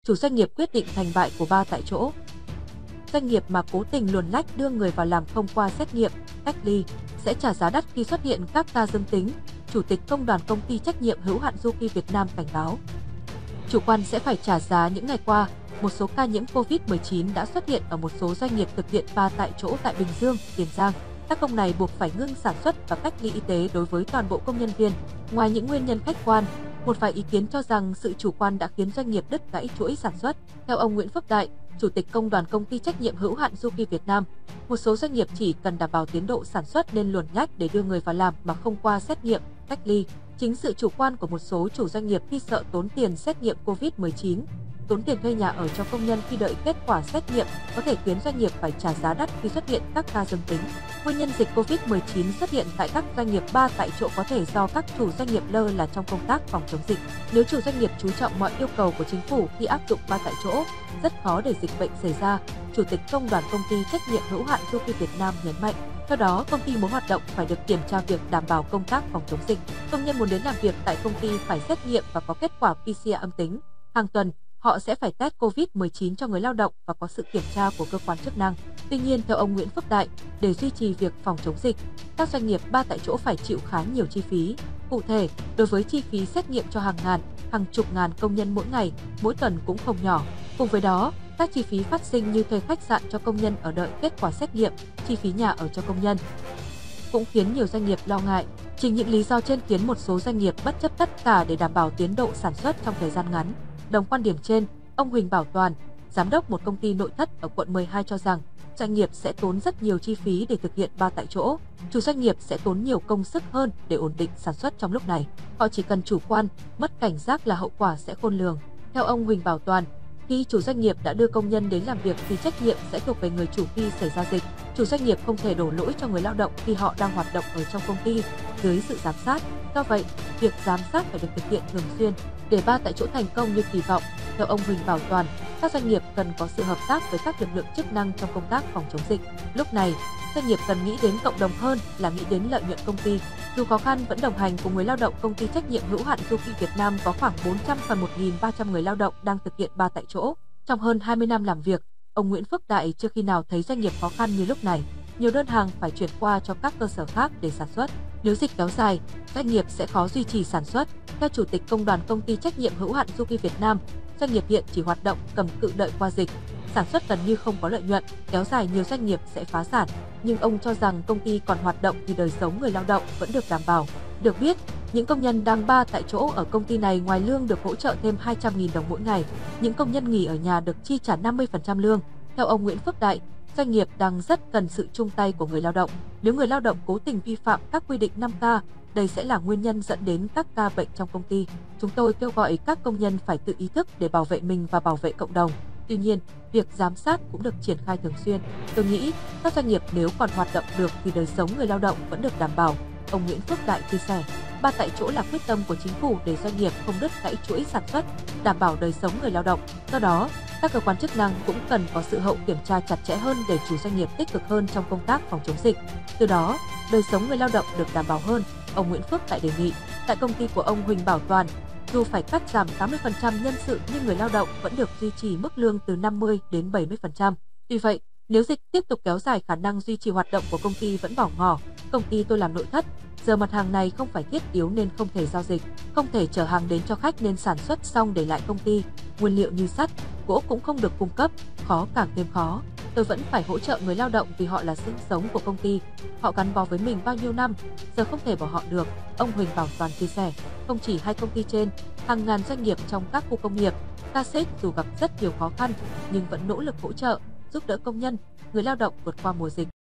chủ doanh nghiệp quyết định thành bại của 3 tại chỗ. Doanh nghiệp mà cố tình luồn lách đưa người vào làm không qua xét nghiệm, cách ly sẽ trả giá đắt khi xuất hiện các ca dương tính, Chủ tịch Công đoàn Công ty trách nhiệm hữu hạn Du Việt Nam cảnh báo. Chủ quan sẽ phải trả giá. Những ngày qua, một số ca nhiễm Covid-19 đã xuất hiện ở một số doanh nghiệp thực hiện 3 tại chỗ tại Bình Dương, Tiền Giang. Các công này buộc phải ngưng sản xuất và cách ly y tế đối với toàn bộ công nhân viên. Ngoài những nguyên nhân khách quan, một vài ý kiến cho rằng sự chủ quan đã khiến doanh nghiệp đứt gãy chuỗi sản xuất. Theo ông Nguyễn Phước Đại, Chủ tịch Công đoàn Công ty trách nhiệm hữu hạn Du Việt Nam, một số doanh nghiệp chỉ cần đảm bảo tiến độ sản xuất nên luồn lách để đưa người vào làm mà không qua xét nghiệm, cách ly. Chính sự chủ quan của một số chủ doanh nghiệp khi sợ tốn tiền xét nghiệm Covid-19, tốn tiền thuê nhà ở cho công nhân khi đợi kết quả xét nghiệm có thể khiến doanh nghiệp phải trả giá đắt khi xuất hiện các ca dương tính. Nguyên nhân dịch Covid-19 xuất hiện tại các doanh nghiệp 3 tại chỗ có thể do các chủ doanh nghiệp lơ là trong công tác phòng chống dịch. Nếu chủ doanh nghiệp chú trọng mọi yêu cầu của chính phủ khi áp dụng 3 tại chỗ, rất khó để dịch bệnh xảy ra, Chủ tịch Công đoàn Công ty trách nhiệm hữu hạn Du Việt Nam nhấn mạnh. Theo đó, công ty muốn hoạt động phải được kiểm tra việc đảm bảo công tác phòng chống dịch. Công nhân muốn đến làm việc tại công ty phải xét nghiệm và có kết quả PCR âm tính. Hàng tuần, họ sẽ phải test Covid-19 cho người lao động và có sự kiểm tra của cơ quan chức năng. Tuy nhiên, theo ông Nguyễn Phước Đại, để duy trì việc phòng chống dịch, các doanh nghiệp 3 tại chỗ phải chịu khá nhiều chi phí. Cụ thể, đối với chi phí xét nghiệm cho hàng ngàn, hàng chục ngàn công nhân mỗi ngày, mỗi tuần cũng không nhỏ. Cùng với đó, các chi phí phát sinh như thuê khách sạn cho công nhân ở đợi kết quả xét nghiệm, chi phí nhà ở cho công nhân cũng khiến nhiều doanh nghiệp lo ngại. Chính những lý do trên khiến một số doanh nghiệp bất chấp tất cả để đảm bảo tiến độ sản xuất trong thời gian ngắn. Đồng quan điểm trên, ông Huỳnh Bảo Toàn, giám đốc một công ty nội thất ở quận 12 cho rằng doanh nghiệp sẽ tốn rất nhiều chi phí để thực hiện 3 tại chỗ. Chủ doanh nghiệp sẽ tốn nhiều công sức hơn để ổn định sản xuất trong lúc này. Họ chỉ cần chủ quan, mất cảnh giác là hậu quả sẽ khôn lường. Theo ông Huỳnh Bảo Toàn, khi chủ doanh nghiệp đã đưa công nhân đến làm việc thì trách nhiệm sẽ thuộc về người chủ khi xảy ra dịch. Chủ doanh nghiệp không thể đổ lỗi cho người lao động khi họ đang hoạt động ở trong công ty dưới sự giám sát. Do vậy, việc giám sát phải được thực hiện thường xuyên để 3 tại chỗ thành công như kỳ vọng. Theo ông Huỳnh Bảo Toàn, các doanh nghiệp cần có sự hợp tác với các lực lượng chức năng trong công tác phòng chống dịch. Lúc này, doanh nghiệp cần nghĩ đến cộng đồng hơn là nghĩ đến lợi nhuận công ty. Dù khó khăn vẫn đồng hành cùng người lao động, công ty trách nhiệm hữu hạn Du Việt Nam có khoảng 400 phần 1.300 người lao động đang thực hiện 3 tại chỗ. Trong hơn 20 năm làm việc, ông Nguyễn Phước Đại chưa khi nào thấy doanh nghiệp khó khăn như lúc này. Nhiều đơn hàng phải chuyển qua cho các cơ sở khác để sản xuất. Nếu dịch kéo dài, doanh nghiệp sẽ khó duy trì sản xuất. Theo Chủ tịch Công đoàn Công ty trách nhiệm hữu hạn Du Việt Nam, doanh nghiệp hiện chỉ hoạt động cầm cự đợi qua dịch. Sản xuất gần như không có lợi nhuận, kéo dài nhiều doanh nghiệp sẽ phá sản. Nhưng ông cho rằng công ty còn hoạt động thì đời sống người lao động vẫn được đảm bảo. Được biết, những công nhân đang 3 tại chỗ ở công ty này ngoài lương được hỗ trợ thêm 200.000 đồng mỗi ngày. Những công nhân nghỉ ở nhà được chi trả 50% lương. Theo ông Nguyễn Phước Đại, doanh nghiệp đang rất cần sự chung tay của người lao động. Nếu người lao động cố tình vi phạm các quy định 5K, đây sẽ là nguyên nhân dẫn đến các ca bệnh trong công ty. Chúng tôi kêu gọi các công nhân phải tự ý thức để bảo vệ mình và bảo vệ cộng đồng. Tuy nhiên, việc giám sát cũng được triển khai thường xuyên. Tôi nghĩ các doanh nghiệp nếu còn hoạt động được thì đời sống người lao động vẫn được đảm bảo. Ông Nguyễn Phước Đại chia sẻ, 3 tại chỗ là quyết tâm của chính phủ để doanh nghiệp không đứt gãy chuỗi sản xuất, đảm bảo đời sống người lao động. Do đó, các cơ quan chức năng cũng cần có sự hậu kiểm tra chặt chẽ hơn để chủ doanh nghiệp tích cực hơn trong công tác phòng chống dịch. Từ đó, đời sống người lao động được đảm bảo hơn, ông Nguyễn Phước Đại đề nghị. Tại công ty của ông Huỳnh Bảo Toàn, dù phải cắt giảm 80% nhân sự nhưng người lao động vẫn được duy trì mức lương từ 50 đến 70%. Tuy vậy, nếu dịch tiếp tục kéo dài, khả năng duy trì hoạt động của công ty vẫn bỏ ngỏ. Công ty tôi làm nội thất, giờ mặt hàng này không phải thiết yếu nên không thể giao dịch, không thể chở hàng đến cho khách nên sản xuất xong để lại công ty. Nguyên liệu như sắt, gỗ cũng không được cung cấp, khó càng thêm khó. Tôi vẫn phải hỗ trợ người lao động vì họ là xương sống của công ty. Họ gắn bó với mình bao nhiêu năm, giờ không thể bỏ họ được, ông Huỳnh Bảo Toàn chia sẻ. Không chỉ hai công ty trên, hàng ngàn doanh nghiệp trong các khu công nghiệp, KSX dù gặp rất nhiều khó khăn nhưng vẫn nỗ lực hỗ trợ, giúp đỡ công nhân, người lao động vượt qua mùa dịch.